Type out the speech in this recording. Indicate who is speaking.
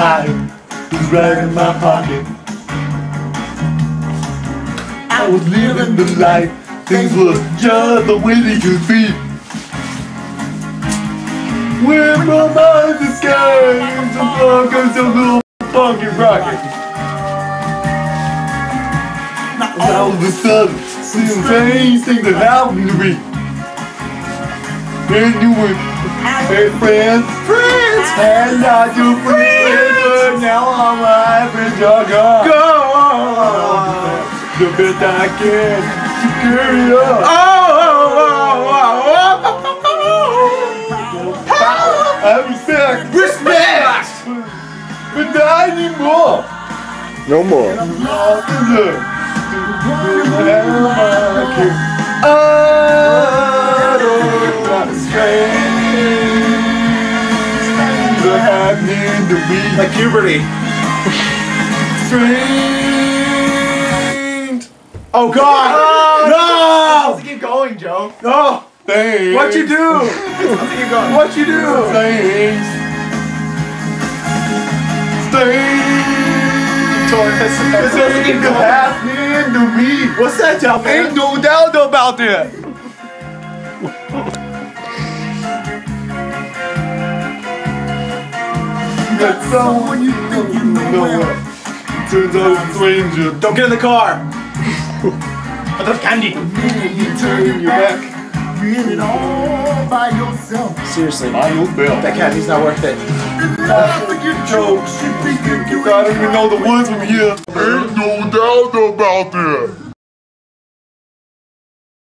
Speaker 1: time was right in my pocket. I was living the life, things were just the way they could be. Went from the sky, the funk goes a little funky rocket. And all of a sudden, some strange things that happened to me. And you were, hey friends, and not your friends, but now I'm alive and you're gone. The best I can to carry up. I'm sick. Respect! But not anymore.
Speaker 2: No more.
Speaker 1: I'm lost in love. I don't know strange are happening to me.
Speaker 3: Like puberty.
Speaker 1: Strange.
Speaker 3: Oh God! No!
Speaker 4: Let's keep going, Joe.
Speaker 3: No!
Speaker 1: Things.
Speaker 3: What'd you do?
Speaker 4: Keep going.
Speaker 3: What'd you do?
Speaker 1: Things. Things are happening to me.
Speaker 3: What's that, John?
Speaker 1: Ain't no doubt about it. That someone you think you know it. Turns out it's a stranger.
Speaker 3: Don't get in the car.
Speaker 4: But there's candy.
Speaker 1: You turn your back.
Speaker 5: You hit it all by yourself.
Speaker 3: Seriously,
Speaker 1: I know Bill.
Speaker 3: that candy's not worth it.
Speaker 1: Laugh at your jokes. You think you don't even know the woods from here. Ain't no doubt about it.